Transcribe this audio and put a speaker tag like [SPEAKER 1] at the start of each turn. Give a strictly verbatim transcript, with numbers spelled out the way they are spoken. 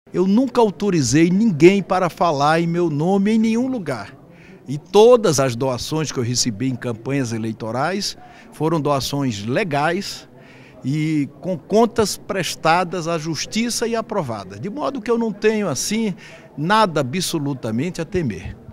[SPEAKER 1] Eu nunca autorizei ninguém para falar em meu nome em nenhum lugar. E todas as doações que eu recebi em campanhas eleitorais foram doações legais e com contas prestadas à justiça e aprovadas. De modo que eu não tenho, assim, nada absolutamente a temer.